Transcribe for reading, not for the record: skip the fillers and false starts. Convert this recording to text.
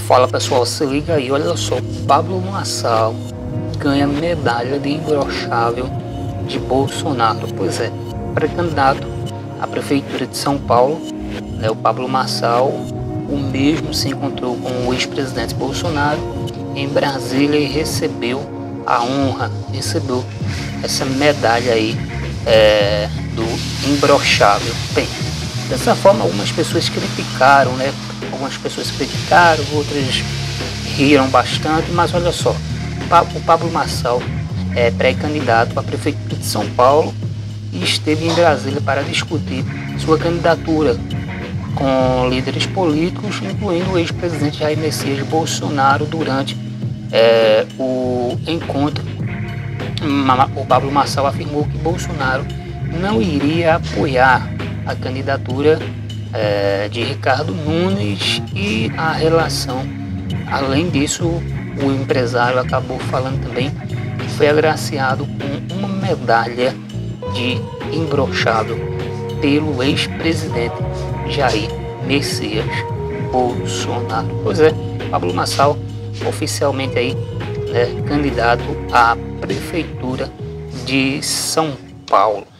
Fala pessoal, se liga aí, olha só, Pablo Marçal ganha medalha de imbrochável de Bolsonaro. Pois é, pré-candidato à Prefeitura de São Paulo, né, o Pablo Marçal, o mesmo se encontrou com o ex-presidente Bolsonaro em Brasília e recebeu a honra, recebeu essa medalha aí do imbrochável. Bem, dessa forma algumas pessoas criticaram, né? Algumas pessoas criticaram, outras riram bastante, mas olha só, o Pablo Marçal é pré-candidato à Prefeitura de São Paulo e esteve em Brasília para discutir sua candidatura com líderes políticos, incluindo o ex-presidente Jair Messias Bolsonaro. Durante o encontro, o Pablo Marçal afirmou que Bolsonaro não iria apoiar a candidatura de Ricardo Nunes e a relação. Além disso, o empresário acabou falando também que foi agraciado com uma medalha de imbrochável pelo ex-presidente Jair Messias Bolsonaro. Pois é, Pablo Marçal oficialmente aí, né, candidato à Prefeitura de São Paulo.